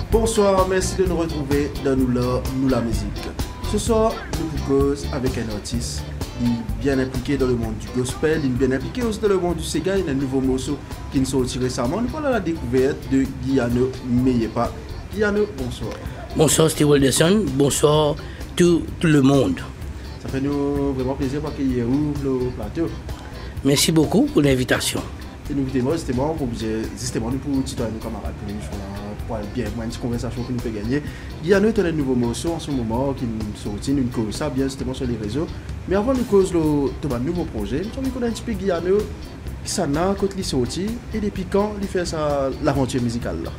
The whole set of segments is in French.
Bonsoir, merci de nous retrouver dans Nous la musique. Ce soir, nous vous cause avec un artiste bien impliqué dans le monde du gospel, bien impliqué aussi dans le monde du Sega. Il y a un nouveau morceau qui nous sorti récemment. Nous parlons de la découverte de Guiano Meyepa. Guiano, bonsoir. Bonsoir Steve Wilderson, bonsoir tout le monde. Ça fait nous vraiment plaisir parce qu'il y a le plateau. Merci beaucoup pour l'invitation. Et nous justement pour nous pour tutoyer nos camarades pour bien une conversation que nous fait gagner. Guiano est un nouveau morceau en ce moment qui nous sortit, nous cause ça bien justement sur les réseaux. Mais avant de cause le nouveau projet, nous connaissons un petit peu Guiano qui s'en a quand il sorti et depuis quand il fait l'aventure musicale là.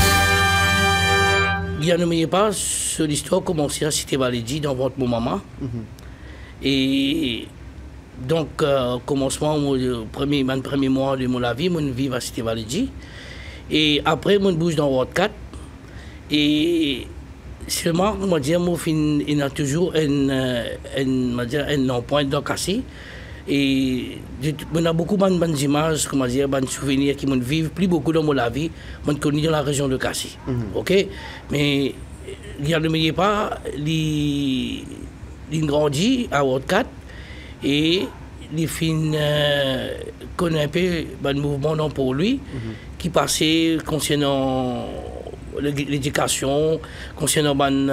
Guiano Meyepa, l'histoire a commencé à Cité Valédi dans votre maman. Et donc, commencement, le premier mois de mon vie, je vis à Cité Valédi. Et après, je bouge dans Ward 4. Et seulement, il y a toujours un empreinte dans cassé. Et on a beaucoup d'images, de souvenirs qui me vivent plus beaucoup dans ma vie, je connais dans la région de Cassis. Ok? Mais Guiano Meyepa, il grandit à Ward 4 et il connaît un peu le mouvement pour lui qui passait concernant l'éducation, concernant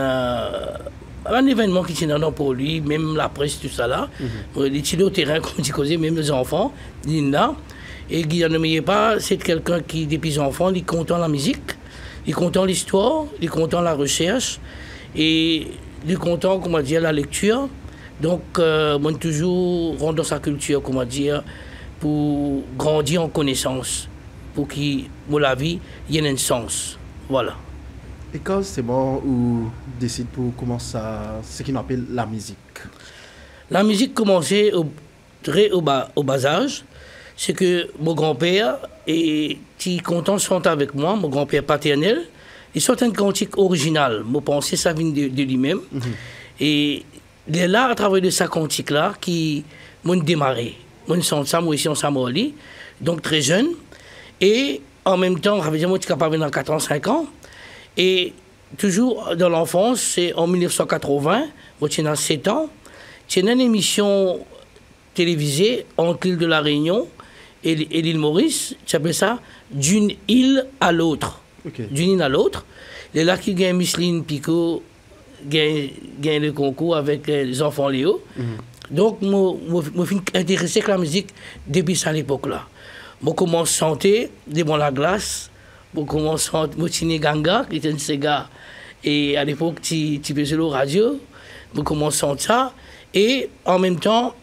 un événement qui était dans pour lui, même la presse, tout ça là. Il est au terrain, comme dit causé, même les enfants, il est là. Et Guiano Meyepa, c'est quelqu'un qui, depuis les enfants, il est content la musique, il est content l'histoire, il est content la recherche, et il est content, comment dire, la lecture. Donc, moi, toujours rendre dans sa culture, comment dire, pour grandir en connaissance, pour qu'il, pour la vie, il y ait un sens. Voilà. Et quand c'est bon ou décide pour commencer ce qu'on appelle la musique? La musique commençait au bas âge. C'est que mon grand-père était content de chanter avec moi, mon grand-père paternel. Il sortait un cantique original. Mon pensée, ça vient de lui-même. Et il est là, à travers de sa cantique-là, qui m'a démarré. Moi, je chante ça, moi aussi, en Samorali, donc très jeune. Et en même temps, je suis capable dans 4 ans, 5 ans. Et toujours dans l'enfance, c'est en 1980, moi j'ai 7 ans, j'ai une émission télévisée entre l'île de la Réunion et l'île Maurice, qui s'appelle ça D'une île à l'autre. Okay. D'une île à l'autre. Et là qui gagne Micheline Picot, gagne le concours avec les enfants Léo. Donc, je suis intéressé avec la musique depuis cette époque-là. Je commence à chanter devant la glace. Je commence à chanter Ganga, qui était un Sega. Et à l'époque, tu faisais la radio. Je commence à chanter ça. Et en même temps,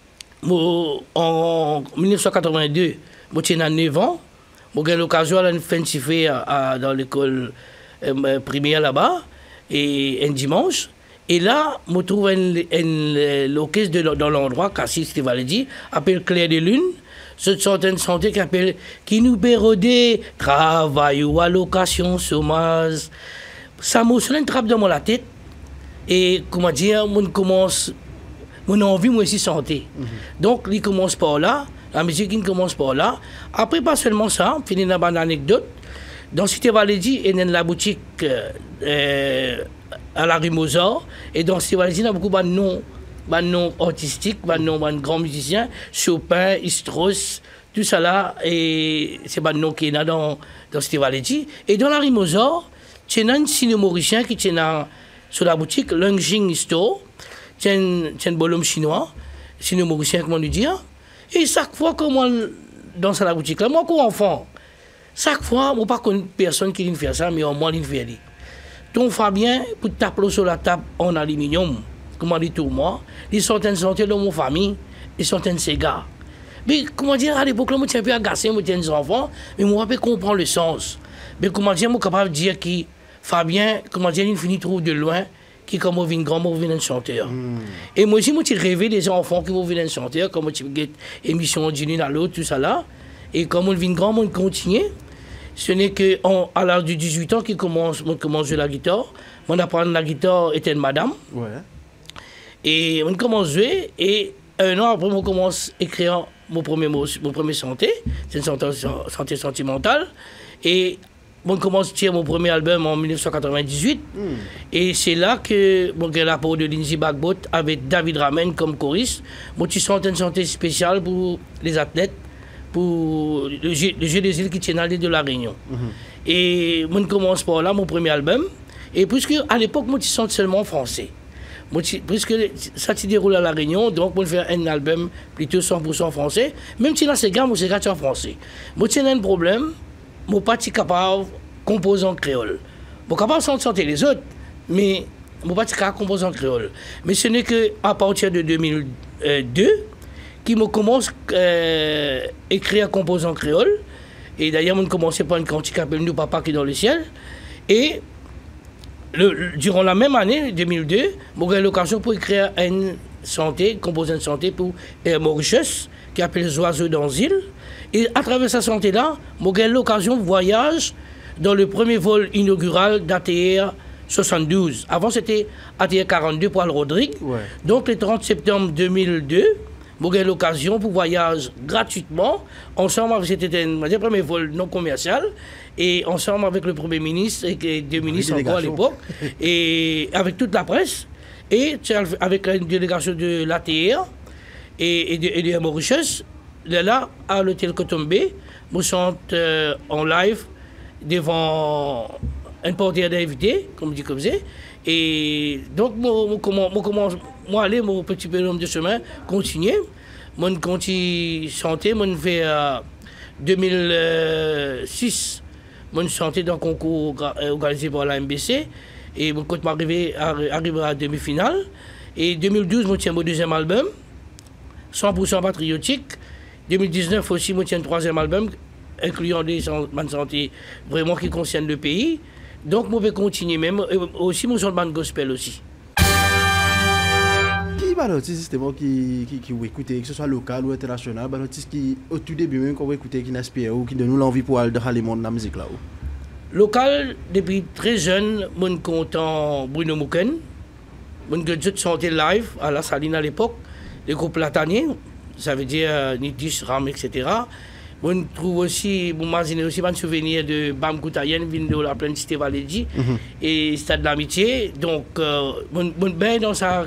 en 1982, j'ai 9 ans. J'ai eu l'occasion de faire dans l'école primaire là-bas, et un dimanche. Et là, je trouve l'orchestre dans l'endroit, Cassis, Cité Valédi, appelé Clair de Lune. C'est une santé qui appelle qui nous pérodait, travail ou allocation, chômage. Ça m'a une trappe dans la tête. Et comment dire, mon envie, moi aussi, santé. Donc, il commence par là, la musique, il commence par là. Après, pas seulement ça, fini dans une anecdote. Dans Cité Valédi, il y a la boutique à la rue Mozart. Et dans Cité Valédi, il y a beaucoup de noms. Nom artistique, nom grand musicien, Chopin, Strauss, tout ça là, et c'est un nom qui est dans Cité Valédi. Et dans la rue Mozart, il y a un ciné mauricien qui est sur la boutique Lung Jing Store, c'est un bonhomme chinois, ciné mauricien, comment lui dire. Et chaque fois que moi, dans la boutique là, moi, comme enfant, chaque fois, je ne pas connais personne qui vient faire ça, mais au moins, il fait. Donc, Fabien, pour taper sur la table en aluminium, comment dire tout moi, ils sont en santé dans mon famille, ils sont en Sega. Mais comment dire, à l'époque, moi, je suis un peu agacé, moi, j'ai des enfants, mais moi, je comprends le sens. Mais comment dire, moi, capable de dire que Fabien, comment dire, il finit trop de loin, qui comme vient grand, moi, vient un chanteur. Et moi aussi, moi, j'ai rêvé des enfants qui vont venir un chanteur, comme tu fais émission d'une l'une à l'autre, tout ça là. Et comme on vient grand, moi, continue. Ce n'est qu'à l'âge de 18 ans qu'on commence à jouer la guitare. On apprend la guitare était une madame. Ouais. Et on commence à jouer, et 1 an après, on commence à écrire mon premier santé, c'est une santé sentimentale. Et je commence à tirer mon premier album en 1998. Et c'est là que l'apport de Lindsay Bagbot avec David Ramen comme choriste. Moi, tu sens une santé spéciale pour les athlètes, pour le jeu des îles qui tient à l'île de la Réunion. Et je commence par là, mon premier album. Et puisque à l'époque, moi, tu sens seulement français. Puisque ça se déroule à La Réunion, donc je fais un album plutôt 100% français. Même si là, c'est gars, moi, c'est en français. Moi, j'ai un problème, je ne suis pas capable de composer en créole. Je suis capable de chanter les autres, mais je ne suis pas capable de composer en créole. Mais ce n'est qu'à partir de 2002 que je commence à écrire et composer en créole. Et d'ailleurs, je commençais par une cantique qui s'appelle Nous Papa qui est dans le ciel. Et durant la même année, 2002, j'ai eu l'occasion pour écrire une santé, composer une santé pour Mauritius, qui s'appelle Les Oiseaux dans l'île. Et à travers cette santé-là, j'ai eu l'occasion de voyage dans le premier vol inaugural d'ATR 72. Avant, c'était ATR 42 pour Al-Rodrigue. Ouais. Donc, le 30 septembre 2002, j'ai eu l'occasion pour voyager gratuitement, ensemble, c'était un premier vol non commercial, et ensemble avec le Premier ministre et deux ministres encore à l'époque, et avec toute la presse, et avec une délégation de l'ATR et de Mauritius, là, à l'hôtel Cotombe, nous sommes en live devant un portier d'invités, comme dit comme ça. Et donc, moi, aller mon petit bonhomme de chemin, continuer. Moi, continue chanter. Moi, fait 2006, moi, chanter dans un concours organisé par la MBC. Et moi, quand m'arriver à la demi-finale. Et 2012, moi, tiens mon deuxième album, 100% patriotique. 2019 aussi, moi, tiens un troisième album, incluant des santé vraiment qui concernent le pays. Donc, je vais continuer même. Aussi, mon son de band gospel aussi. Qui va l'artiste qui vous écoutez, que ce soit local ou international, l'artiste qui, au tout début même, qu'on va écouter, qui n'inspire ou qui donne nous l'envie pour aller dans le monde de la musique là? Local, depuis très jeune, je suis content Bruno Mouken. Je suis chanté live à la Saline à l'époque, le groupe Latanier, ça veut dire Nidis, Ram, etc. Je trouve aussi, je aussi un souvenir de Bam Koutayen, de la plaine Cité Valédi et Stade de l'Amitié. Donc, je suis dans sa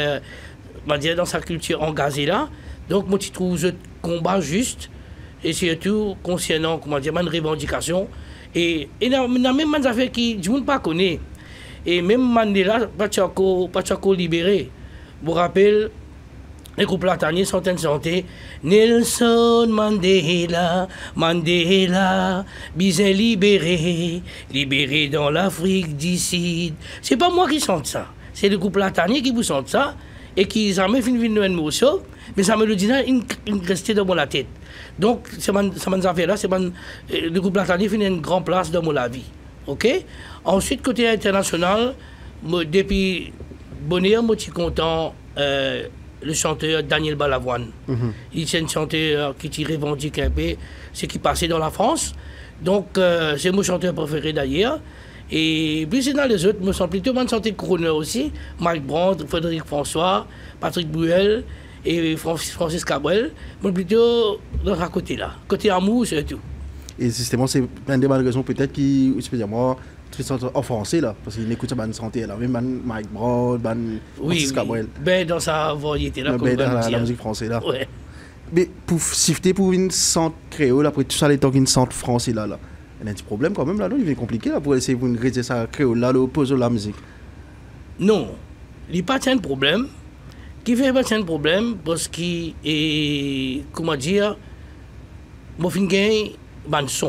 culture engagée là. Donc, je trouve ce combat juste et surtout concernant une revendication. Et il y a même des affaires qui je ne pas connaît. Et même Mandela, pas encore libéré. Je vous rappelle, les groupes lataniers sont en santé. Nelson Mandela, Mandela, bien libéré, libéré dans l'Afrique du Sud. C'est pas moi qui chante ça. C'est le groupe latanier qui vous chante ça. Et qui jamais fini de un morceau. Mais ça me le dit là, il restait dans la tête. Donc, c'est mon affaire-là, le groupe latanier fait une grande place dans ma vie. OK? Ensuite, côté international, depuis Bonheur, je suis content, le chanteur Daniel Balavoine. Il est un chanteur qui revendique un peu ce qui passait dans la France. Donc, c'est mon chanteur préféré d'ailleurs. Et puis, c'est dans les autres, je me sens plutôt mon chanteur crooner aussi. Mike Brandt, Frédéric François, Patrick Bruel et Francis Cabrel, mais plutôt dans ce côté-là. Côté amour, surtout. Et justement, c'est une des raisons peut-être qui, je peux dire, moi, en français, là, parce qu'il écoute sa santé, là, même Mike Brown, Francis Cabrel. Ben, dans sa variété, là, comme dans la musique française, là. Ouais. Mais pour shifter pour une centre créole, après tout ça, les temps qu'une centre français, là, il y a un petit problème quand même, là, non? Il est compliqué, là, pour essayer de réaliser ça créole, là, l'opposé de la musique. Non, il n'y a pas de problème. Qui fait pas de problème, parce que, comment dire, je suis un son.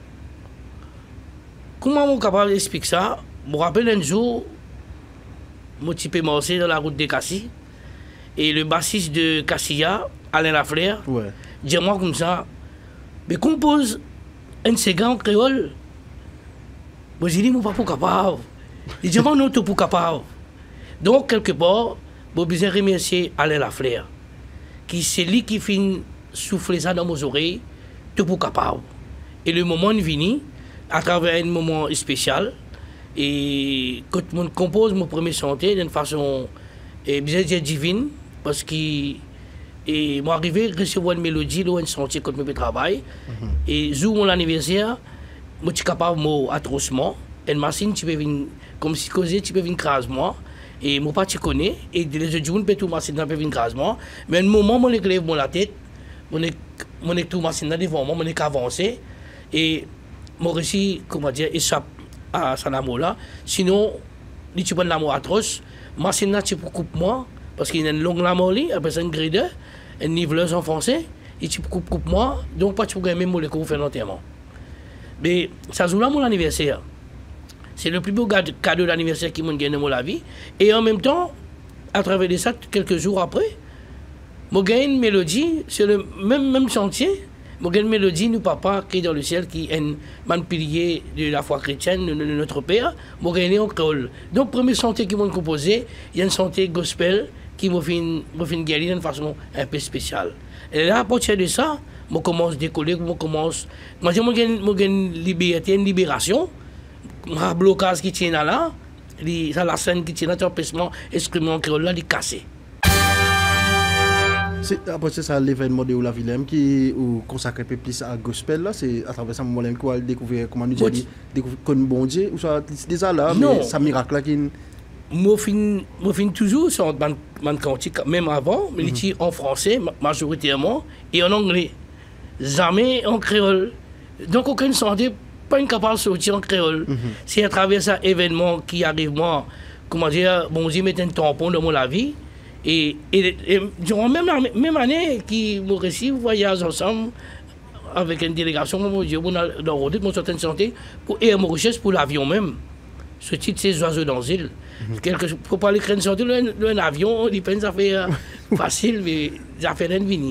Comment je suis capable d'expliquer ça? Je me rappelle un jour, je suis marché dans la route de Cassis, et le bassiste de Cassia, Alain Lafleur, dis-moi comme ça, mais compose un ségan en créole. Je dis, je ne suis pas capable. Il dit, non, tu n'es pas capable. Donc, quelque part, je besoin remercier Alain Lafleur, qui c'est lui qui finit souffler ça dans mes oreilles, tu n'es pas capable. Et le moment est venu, à travers un moment spécial, et quand je compose mon premier chanté d'une façon bien divine, parce que moi arrivé à recevoir une mélodie, là, un chantier quand je travaille, et jour mon anniversaire, moi, je suis capable de atrocement. Une machine, tu peux venir, comme si causer, tu peux venir craser moi. Et moi, pas tu connais. Et les autres jours, tout machine, peut venir craser moi. Mais un moment, moi, je lève la tête. Moi, tout machine devant moi, moi, avancé. Et moi, réussi, comment dire, échappe à ce amour-là. Sinon, si tu prends l'amour atroce, machine là, tu peux couper moi. Parce qu'il y a une longue lame, après ça, une grille, une niveleuse en français. Et tu peux couper moi. Donc, pas tu peux gagner même pour faire l'enterrement. Mais ça joue là mon anniversaire. C'est le plus beau cadeau d'anniversaire qui m'a gagné dans la vie. Et en même temps, à travers de ça, quelques jours après, j'ai gagné une mélodie sur le même chantier. J'ai gagné une mélodie, nous papa, qui est dans le ciel, qui est un pilier de la foi chrétienne, de notre Père. J'ai gagné en créole. Donc, le premier chantier qui m'a composé, il y a un chantier gospel qui m'a fait gagner d'une façon un peu spéciale. Et là, à partir de ça, je commence à décoller, moi j'ai une liberté, une libération. Un blocage qui tient là, la scène qui tient là, l'empêchement, l'exprimation créole là, il est cassé. C'est après ça l'événement de Oula Willem qui consacre plus à gospel là, c'est à travers ça moment qu'on a découvert comment nous dire découvrir comme bon Dieu ou ça déjà là mais ça miracle là qui moi fin toujours sur man cantique même avant mais il en français majoritairement et en anglais jamais en créole donc aucune santé pas incapable de sortir en créole c'est à travers ça événement qui arrive moi comment dire bon Dieu met un tampon dans mon vie et durant même année qui me réussi voyage ensemble avec une délégation mon Dieu dans Rodrigue mon certaine santé pour et mon recherche pour l'avion même. Ce titre, c'est Oiseaux dans l'île. Pour parler de sortie, un avion, il pense ça fait facile, mais ça fait rien de venir.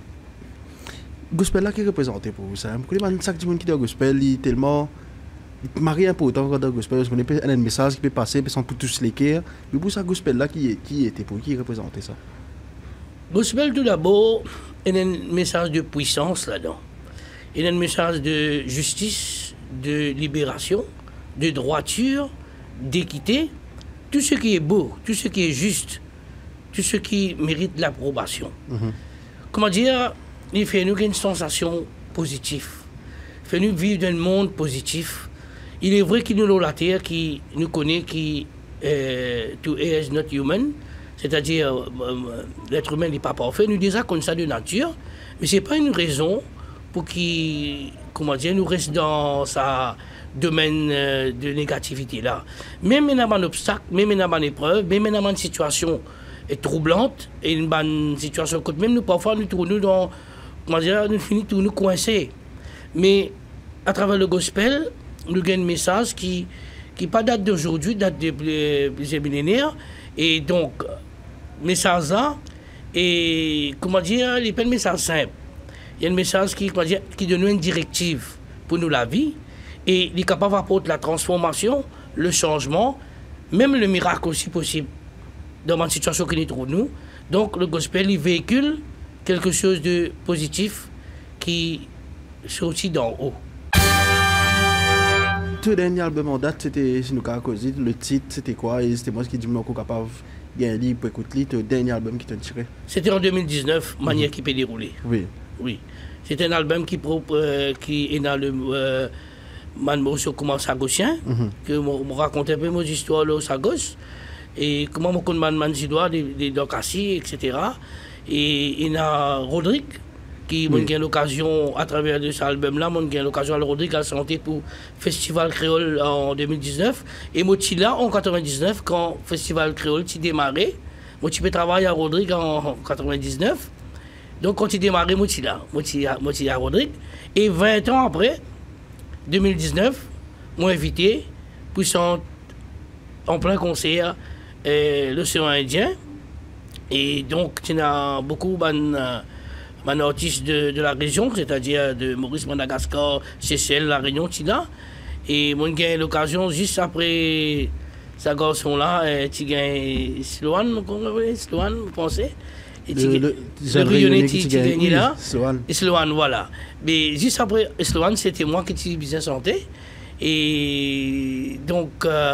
Gospel là qui est représenté pour vous, ça. Chaque monde qui dit gospel, il est tellement marié important quand gospel, parce qu'on a un message qui peut passer, sans pour tous les cœurs. Mais pour ça, gospel là qui était pour qui représentait ça? Gospel, tout d'abord, il y a un message de puissance là-dedans. Il y a un message de justice, de libération, de droiture, d'équité, tout ce qui est beau, tout ce qui est juste, tout ce qui mérite l'approbation. Comment dire, il fait nous une sensation positive, il fait nous vivre dans un monde positif. Il est vrai qu'il nous a la terre, qui nous connaît, qui to err is not human, c'est-à-dire l'être humain n'est pas parfait, nous disons comme ça de nature, mais ce n'est pas une raison pour qu'il, comment dire, nous reste dans sa domaine de négativité là. Même dans un obstacle, même dans une épreuve, même dans une situation troublante, et une bonne situation que même nous parfois nous tournons dans, comment dire, nous finissons nous coincés. Mais à travers le gospel, nous avons un message qui pas date d'aujourd'hui, date de plusieurs millénaires, et donc message là, et comment dire, il n'est pas un message simple. Il y a un message qui donne une directive pour nous la vie. Et il est capable d'apporter la transformation, le changement, même le miracle aussi possible dans une situation que nous trouvons. Donc le gospel, il véhicule quelque chose de positif qui sortit d'en haut. Tout dernier album en date, c'était Sinuka Kosi. Le titre, c'était quoi? Et c'était moi qui dis que capable de gagner pour écouter le dernier album qui t'a tiré. C'était en 2019, Manière qui peut dérouler. Oui. C'est un album qui est dans le... je commence à gauchien, que me raconte un peu mon histoire à gauche, et comment je connais l'histoire des Docassi, etc. Et il y a Rodrigue, qui a eu l'occasion, à travers de cet album-là, j'ai eu l'occasion à Rodrigue à chanter pour Festival Créole en 2019. Et moi, je là en 99, quand Festival Créole a démarré, moi, je peux travailler à Rodrigue en 99. Donc, quand il démarré, moi, je suis à Rodrigue. Et 20 ans après, 2019, m'ont invité pour chanter en plein concert l'océan Indien. Et donc, il y a beaucoup d'artistes de la région, c'est-à-dire de Maurice, Madagascar, Seychelles, La Réunion, Tina. Et moi, j'ai eu l'occasion, juste après ce garçon-là, tu gagnes Sloan, vous pensez? Le Rayonnais qui gagne là, Sloan, voilà. Mais juste après Sloan, c'était moi qui suis bien santé. Et donc,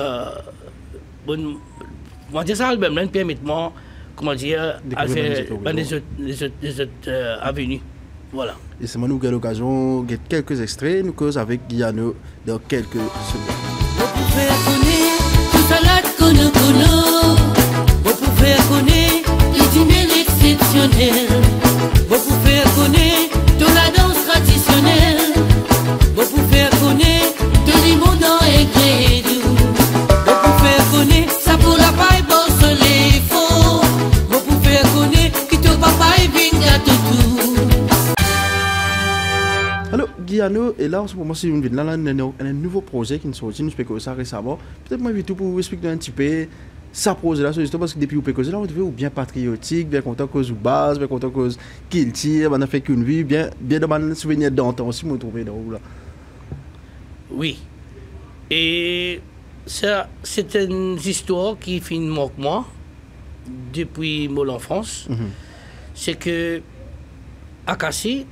moi, ça, album là, permet-moi, comment dire, à faire les autres avenues. Voilà. Et c'est moi nous avons l'occasion de quelques extraits, nous cause avec Guillano dans quelques secondes. Vous pouvez connaître tout salade kono. Vous pouvez connaître les dîners exceptionnels. Vous pouvez connaître toute la danse traditionnelle. Vous pouvez connaître tout le monde en ingrédient. Vous pouvez connaître ça pour la paille pour se les faux. Vous pouvez connaître qui te papa et vinga tout. Alors, Guillano, et là en ce moment, si vous me dites, là, il y a un nouveau projet qui nous sorti, nous spéculons ça récemment. Peut-être moi, tout pour vous expliquer un petit peu ça projet là, justement, parce que depuis vous pécosez là, vous devez bien patriotique, bien content cause ou base, bien content cause qu'il tire, on a fait qu'une vie, bien dans mon souvenir d'antan aussi, vous trouvez dans là. Oui. Et ça, c'est une histoire qui fait une manque moi, depuis mon enfance. C'est que, à Kassi,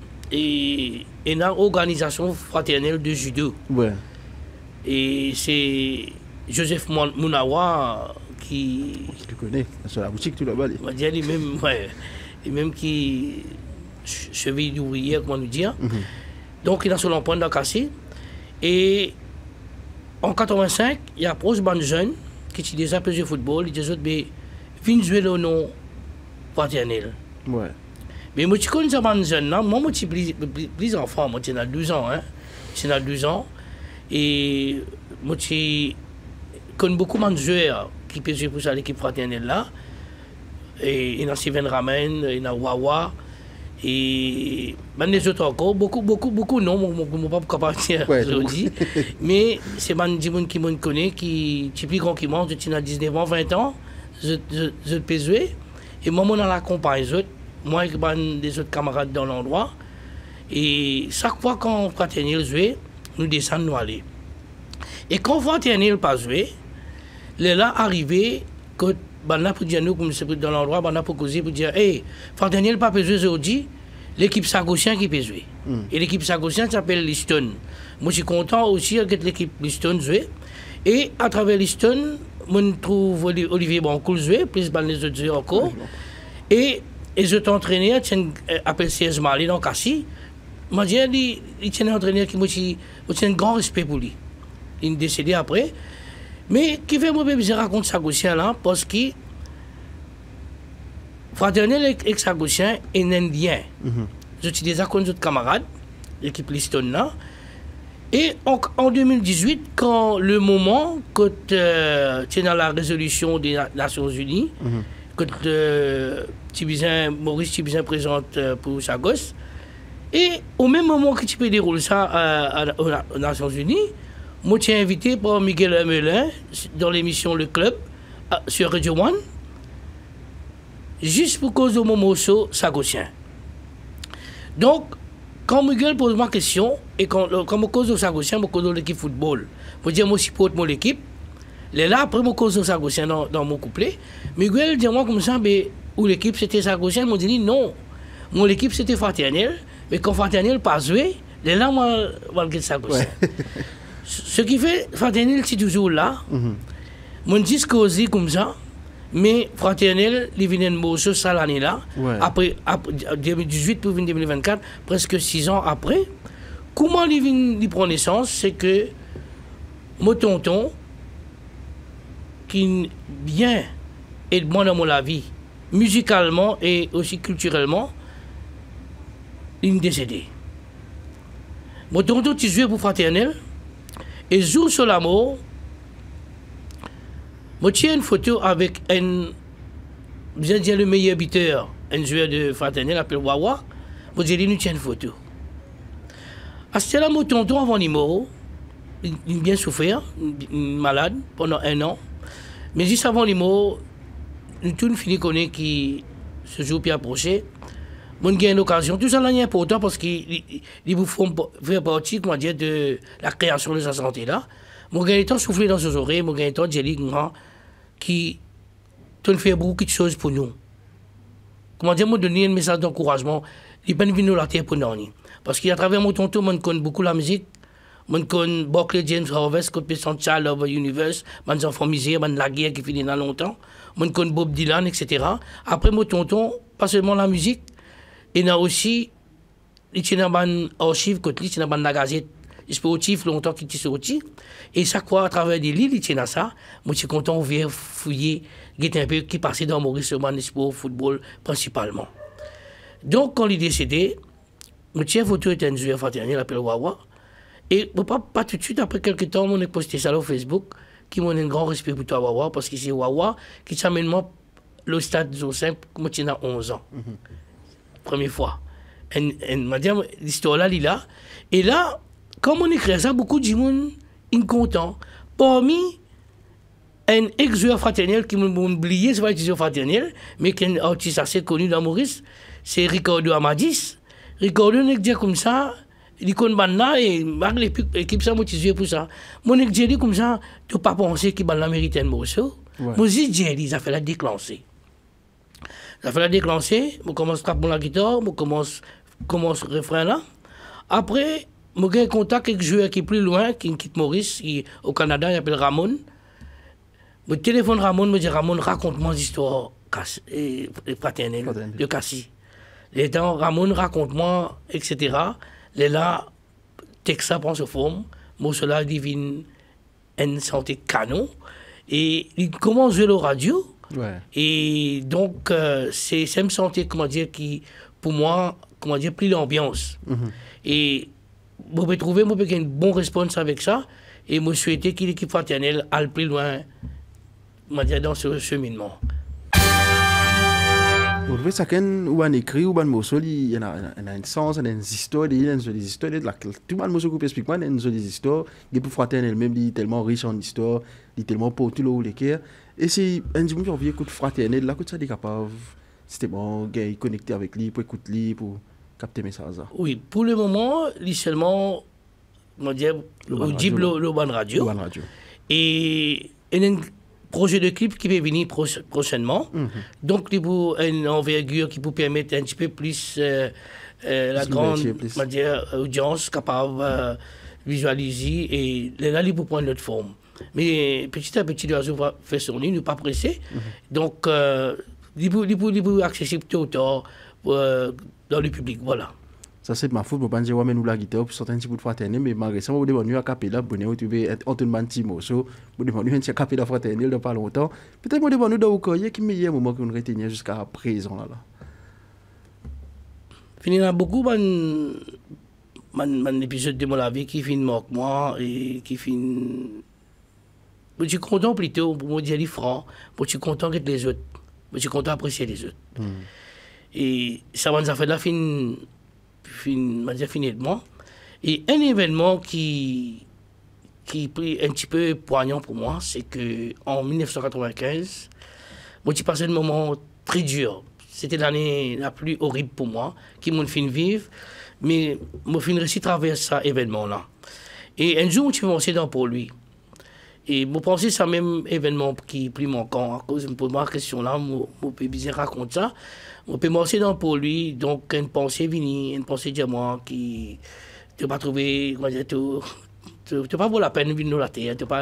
et une organisation fraternelle de judo. Ouais. Et c'est Joseph Mounawa qui... Tu connais, sur la boutique, tu l'as balé. On va dire lui-même, ouais, lui-même qui... cheville d'ouvrière, comment nous dire. Donc, il a son emploi dans Kassi. Et en 85, il y a proche de jeunes qui ont déjà joué au football, ils disent mais viennent jouer le nom fraternel. Ouais. Mais moi, je connais ces jeunes, moi, je suis plus enfant, moi, j'ai 12 ans, hein. J'ai 12 ans. Et moi, je connais beaucoup de joueurs qui peuvent jouer pour ça, l'équipe fraternelle là. Et il y a Steven Ramen, il y a Wawa. Et les autres encore, beaucoup non, je ne peux pas partir aujourd'hui. Mais c'est des gens qui me connaissent, qui sont plus grands que moi, je suis 19 ans, 20 ans, je peux jouer. Et moi, je l'accompagne, moi et des autres camarades dans l'endroit. Et chaque fois qu'on fraternel jouer, nous descendons, nous aller. Et quand fraternel pas jouer, les là arrivé, que Bana pour dire nous, comme c'est dans l'endroit, Bana pour causer, pour dire, hey, fraternel pas peut jouer aujourd'hui, l'équipe Sagossien qui peut jouer. Et l'équipe Sagossien s'appelle Liston. Moi, je suis content aussi que l'équipe Liston joue. Et à travers Liston, je trouve Olivier Bancoul jouer, plus les autres joueurs encore. Et les autres entraîneurs, appellent Serge Marley dans Kassi. Moi, je dis, il tient un entraîneur qui a un grand respect pour lui. Il est décédé après. Mais qui fait moi je raconte Sagossien là, parce que fraternel avec Sagossien est un Indien. Je suis déjà avec d'autres camarades, l'équipe Liston là. Et en 2018, quand le moment, quand tu es dans la résolution des Nations Unies, quand Maurice Thibizin présente pour sa gosse, et au même moment que tu peux dérouler ça aux Nations Unies, moi, je suis invité par Miguel Emelin dans l'émission Le Club sur Radio One, juste pour cause de mon morceau Sagossien. Donc, quand Miguel pose ma question, et quand je cause de Sagossien, je cause de l'équipe football, je dis moi, je supporte mon équipe. Là, après, je cause de Sagossien dans mon couplet. Miguel dit moi comme ça, mais où l'équipe c'était Sagossien, je dis non. Mon équipe c'était Fraternel, mais quand Fraternel pas joué, là, moi, je vais Sagossien. Ce qui fait, Fraternel, c'est toujours là. Mon disque aussi comme ça, mais Fraternel, il vient de morceau ça l'année-là. Après 2018 pour 2024, presque 6 ans après. Comment il prend naissance, c'est que mon tonton, qui bien aide moi dans mon vie, musicalement et aussi culturellement, il est décédé. Mon tonton, tu jouais pour Fraternel. Et jour sur la mort, je tiens une photo avec bien dire le meilleur buteur, un joueur de Fraternel appelé Wawa. Je dis, nous tiens une photo. À ce là, mon tonton avant il mort, il a bien souffert, malade pendant 1 an. Mais juste avant il mort, nous tous fini connaît qui se joue puis approché. Mon gain l'occasion, tout ça est important parce qu'il vous fait partie, comment dire, de la création de sa santé là. Mon gain étant soufflé dans ses oreilles, mon gain étant j'ai dit qui fait beaucoup de choses pour nous. Comment dire, me donner un message d'encouragement, il n'est pas venu la terre pour nous. Parce qu'à travers mon tonton, je connais beaucoup la musique. Je connais Buckley James Harvest, je connais Child of the Universe, mes enfants misères, la guerre qui finit dans longtemps. Je connais Bob Dylan, etc. Après mon tonton, pas seulement la musique, il y a aussi il tient dans un archive, côté, il tient dans la gazette sportive, longtemps qu'il était sorti. Et chaque fois, à travers des livres, il tient dans ça. Moi, je suis content, on vient fouiller, un peu qui passait dans Maurice, le sport, football, principalement. Donc, quand il est décédé, mon chien photo était un joueur fraternel, il appelle Wawa. Et pas tout de suite, après quelques temps, on a posté ça sur Facebook, qui m'a un grand respect pour toi, Wawa, parce que c'est Wawa qui s'amène moi le stade Zo 5, moi, j'ai 11 ans. Première fois. Et m'a dit, l'histoire là, il est là. Et là, comme on écrit ça, beaucoup de gens sont contents. Parmi un ex-joueur fraternel qui m'a oublié, c'est pas un joueur fraternel, mais qui est un artiste assez connu dans Maurice, c'est Ricardo Amadis. Ricardo, on dit comme ça, il connaît maintenant et l'équipe ça, moi, je suis pour ça. Mon ex-dit comme ça, tu n'as pas pensé qu'il va mériter un morceau. Moi, j'ai dit, ça fait la déclencher. Ça fait la déclencher, je commence à taper la guitare, je commence le refrain là. Après, je j'ai contact avec un joueur qui est plus loin, qui quitte Maurice, qui au Canada, il s'appelle Ramon. Je téléphone Ramon, je me dis Ramon, raconte-moi l'histoire fraternelle de Cassie. Les temps, Ramon, raconte-moi, etc. Les là, Texas prend sa forme, moi cela divine une santé canon. Et il commence à jouer la radio. Ouais. Et donc, c'est une santé, comment dire, qui, pour moi, comment dire, plie l'ambiance. Et je peux trouver une bonne réponse avec ça. Et je souhaite que l'équipe fraternelle aille plus loin, comment dire, dans ce cheminement. Vous trouvez ça ou un écrit ou un morceau, il y a un sens, il y a une histoire, il y a des histoires, tout le monde peut expliquer, il y a des histoires, il pour fraternel même, il est tellement riche en histoire, il est tellement pour tout le monde qui est. Et si un jour vous avez écouté fraternel, là, ça est capable, c'était bon, il connecté avec lui, pour écouter lui, pour capter mes messages. Oui, pour le moment, il seulement, comment dire, le ban radio. Et il y a un projet de clip qui va venir prochainement. Donc, il y a une envergure qui peut permettre un petit peu plus la grande audience capable de visualiser. Et là, il peut prendre notre forme. Mais petit à petit, l'oiseau va faire son lit, ne pas pressé. Donc, il peut accessible tôt ou tard dans le public. Voilà. Ça, c'est ma faute. Je ne peux pas dire que nous la guitare pour sortir un petit peu de fraternel, mais malgré ça, je demande à Capella, je vais entendre un petit morceau, je demande à Capella fraternel dans pas longtemps. Peut-être que je demande à Oukoye qui est le meilleur moment que nous retenons jusqu'à présent. Il y a beaucoup d'épisodes de mon vie qui finissent avec moi et qui finissent. Je suis content plutôt, pour me dire les francs, je suis content avec les autres, je suis content d'apprécier les autres. Et ça m'a fait la fin de moi. Et un événement qui est un petit peu poignant pour moi, c'est qu'en 1995, j'ai passé un moment très dur. C'était l'année la plus horrible pour moi, qui m'a fait vivre, mais je suis réussi à traverser cet événement-là. Et un jour, je suis pensé pour lui. Et je pense que c'est le même événement qui est plus manquant. À cause de ma question-là, je peux bien raconter ça. Je peux penser pour lui, donc une pensée venue, une pensée de moi qui ne pas trouvé, comment dire, tu n'as pas la peine de venir dans la terre, tu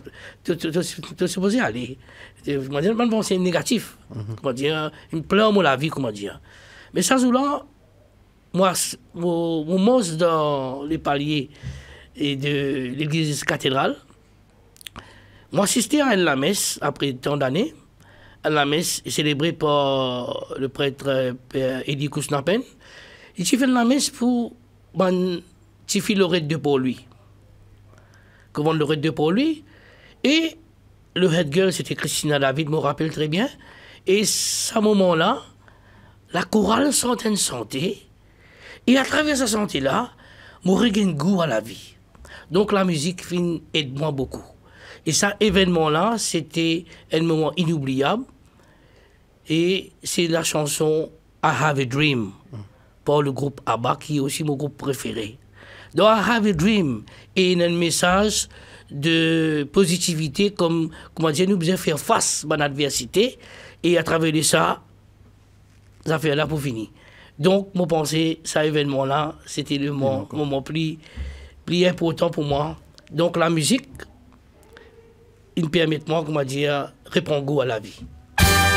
es supposé aller. Comment dire, une pensée négative, comment dire, une pleure la vie, comment dire. Mais ça, là, moi, mon monstre dans les paliers et de l'église cathédrale, moi, assisté à la messe après tant d'années, à la messe célébrée par le prêtre Père Eddie Kousnapen. Il fait la messe pour le raid de pour lui. Comment le raid de pour lui. Et le head girl, c'était Christina David, je me rappelle très bien. Et à ce moment-là, la chorale sentait une santé. Et à travers sa santé-là, je regagne goût à la vie. Donc la musique aide-moi beaucoup. Et cet événement-là, c'était un moment inoubliable. Et c'est la chanson I Have a Dream par le groupe ABBA, qui est aussi mon groupe préféré. Donc I Have a Dream est un message de positivité, comment dire, nous devons faire face à l'adversité. Et à travers ça, ça fait là pour finir. Donc, moi, je pensais que cet événement-là, c'était le moment plus important pour moi. Donc, la musique, il me permet, moi, comment dire, répondre goût à la vie.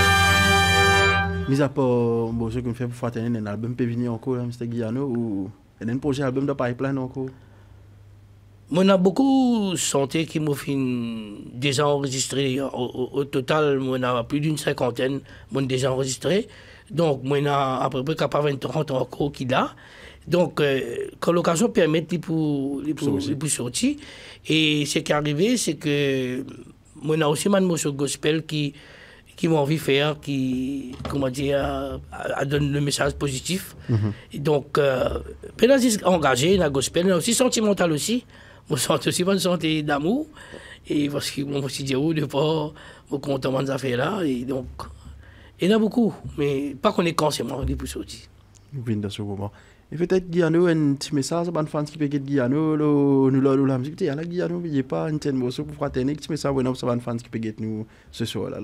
Mis à part ce qu'on fait pour Fraternel, un album peut venir encore, Mr. Guillano, ou Et un projet album de pipeline encore. On a beaucoup chanté qui m'ont fait déjà enregistré. Au total, on a plus d'une cinquantaine déjà enregistré. Donc, on a à peu près 30 encore qui là. Donc, quand l'occasion permet pour sortir. Et ce qui est arrivé, c'est que on a aussi un morceau gospel qui m'ont envie de faire, qui, comment dire, donne le message positif. Et donc, pédagogique engagé, la gospel, mais aussi sentimental aussi. On sent aussi bonne santé d'amour. Et parce que on se dit, de pas, on compte dans ces affaires-là. Et donc, il y en a beaucoup. Mais pas qu'on est consciemment pour sortir. Oui, dans ce moment. Et peut-être Guiano, un petit message à les fans qui peuvent être Guiano, nous la musique. Il y a Guiano, il n'y a pas un petit morceau pour fraterner. Un petit message à les fans qui peuvent être nous ce soir-là.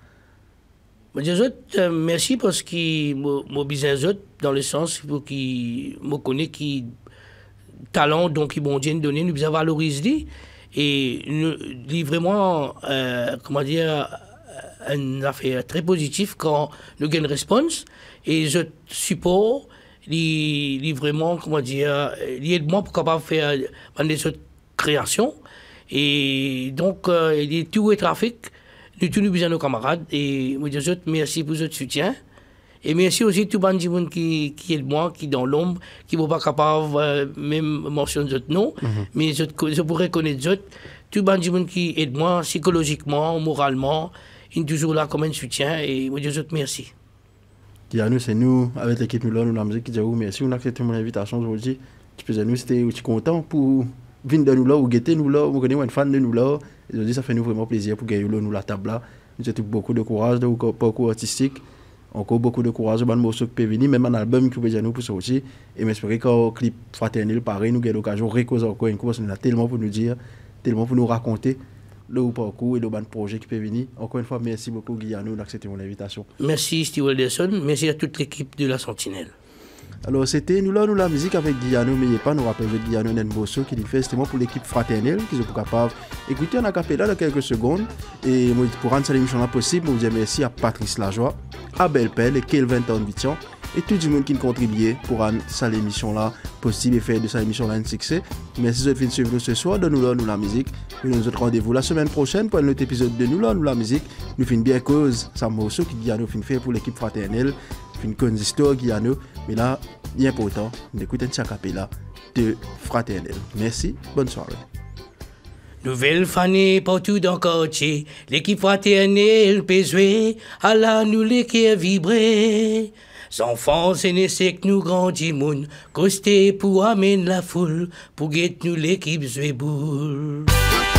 Merci parce qu'ils m'ont besoin dans le sens pour qu'ils me connaissent qui talent donc ils m'ont donné, nous avons valorisé et nous vraiment comment dire une affaire très positive quand nous avons une réponse et je suppose les vraiment comment dire aide-moi pour capable faire des autres créations et donc il est tout le trafic nous tous nous besoin nos camarades et moi je merci pour votre soutien. Et merci aussi tout le monde qui aide moi, qui est dans l'ombre, qui ne pas capable même mentionner d'autres noms, mais je pourrais connaître d'autres. Tout le monde qui aide moi psychologiquement, moralement, il est toujours là comme un soutien et moi je vous merci. Guiano, c'est nous, avec l'équipe nous la musique qui dit merci, on a accepté mon invitation aujourd'hui. Tu peux dire nous, c'était content pour venir de nous là, ou guetter nous là, ou connaître un fan de nous là. Et aujourd'hui, ça fait nous vraiment plaisir pour gagner nous la table là. Nous avons beaucoup de courage, de parcours artistique. Encore beaucoup de courage, de morceaux qui peuvent venir, même un album qui peut venir pour sortir. Et j'espère qu'un clip fraternel pareil, nous avons l'occasion de récauser encore une fois, parce qu'on a tellement pour nous dire, tellement pour nous raconter le parcours et le projet qui peut venir. Encore une fois, merci beaucoup Guiano d'accepter mon invitation. Merci Steve Wilderson, merci à toute l'équipe de La Sentinelle. Alors c'était nous la musique avec Guiano, mais pas nous rappelle avec Guiano Nenbosso qui fait justement pour l'équipe fraternelle qui sont capables d'écouter en acapella dans quelques secondes. Et pour rendre cette émission là possible, je vous dis merci à Patrice Lajoie, à Belpel et Kelvin Tonvitian et tout le monde qui a contribué pour rendre cette émission là possible et faire de cette émission là un succès. Merci de suivre nous ce soir, de nous la musique. Et nous autres rendez-vous la semaine prochaine pour un autre épisode de nous la musique. Nous faisons bien cause, ça morceau qui Guiano fait pour l'équipe fraternelle. Une conne histoire Guiano, mais là, il est important d'écouter un acapella de Fraternel. Merci, bonne soirée. Nouvelle fanée partout dans le quartier, l'équipe Fraternelle peut jouer, à la nous les qui vibrer. Enfants, c'est nécessaire que nous grandissons, costé pour amener la foule, pour guetter nous l'équipe jouer boule.